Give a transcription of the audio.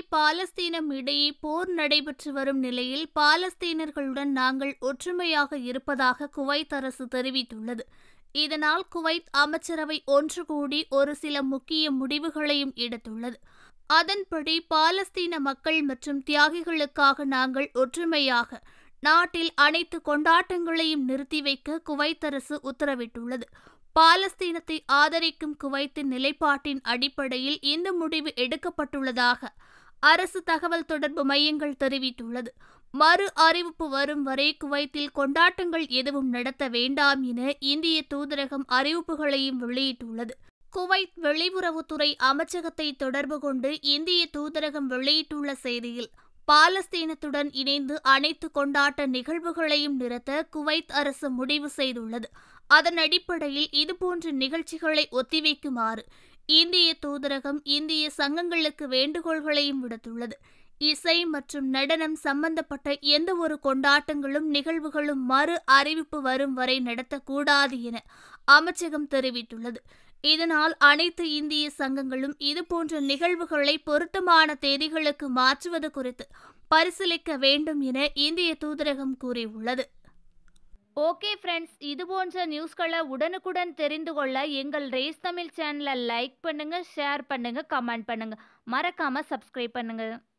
பாலஸ்தீனம் இடையே போர் நடைபெற்று வரும் நிலையில் பாலஸ்தீனர்களுடன் நாங்கள் ஒற்றுமையாக இருப்பதாக குவைத் அரசு தெரிவித்துள்ளது. இதனால் குவைத் அமைச்சரவை ஒன்று கூடி ஒரு சில முக்கிய முடிவுகளையும் எடுத்துள்ளது. அதன்படி பாலஸ்தீன மக்கள் மற்றும் தியாகிகளுக்காக நாங்கள் ஒற்றுமையாக நாட்டில் அனைத்து கொண்டாட்டங்களையும் நிறுத்தி வைக்க குவைத் அரசு உத்தரவிட்டுள்ளது. பாலஸ்தீனத்தை ஆதரிக்கும் குவைத்தின் நிலைப்பாட்டின் அடிப்படையில் இந்த முடிவு எடுக்கப்பட்டுள்ளதாக அரசு தகவல் தொடர்பு மையங்கள் தெரிவித்துள்ளது. மறு அறிவிப்பு வரும் வரை குவைத்தில் கொண்டாட்டங்கள் எதுவும் நடத்த வேண்டாம் என இந்திய தூதரகம் அறிவிப்புகளையும் வெளியிட்டுள்ளது. குவைத் வெளியுறவுத்துறை அமைச்சகத்தை தொடர்பு கொண்டு இந்திய தூதரகம் வெளியிட்டுள்ள செய்தியில், பாலஸ்தீனத்துடன் இணைந்து அனைத்து கொண்டாட்ட நிகழ்வுகளையும் நிறுத்த குவைத் அரசு முடிவு செய்துள்ளது. அதன் அடிப்படையில் இதுபோன்ற நிகழ்ச்சிகளை ஒத்திவைக்குமாறு இந்திய தூதரகம் இந்திய சங்கங்களுக்கு வேண்டுகோள்களையும் விடுத்துள்ளது. இசை மற்றும் நடனம் சம்பந்தப்பட்ட எந்த ஒரு கொண்டாட்டங்களும் நிகழ்வுகளும் மறு அறிவிப்பு வரும் வரை நடத்தக்கூடாது என அமைச்சகம் தெரிவித்துள்ளது. இதனால் அனைத்து இந்திய சங்கங்களும் இதுபோன்ற நிகழ்வுகளை பொருத்தமான தேதிகளுக்கு மாற்றுவது குறித்து பரிசீலிக்க வேண்டும் என இந்திய தூதரகம் கூறியுள்ளது. ஓகே ஃப்ரெண்ட்ஸ், இதுபோன்ற நியூஸ்களை உடனுக்குடன் தெரிந்து கொள்ள எங்கள் ரேஸ் தமிழ் சேனலை லைக் பண்ணுங்க, ஷேர் பண்ணுங்க, கமெண்ட் பண்ணுங்க, மறக்காம சப்ஸ்கிரைப் பண்ணுங்க.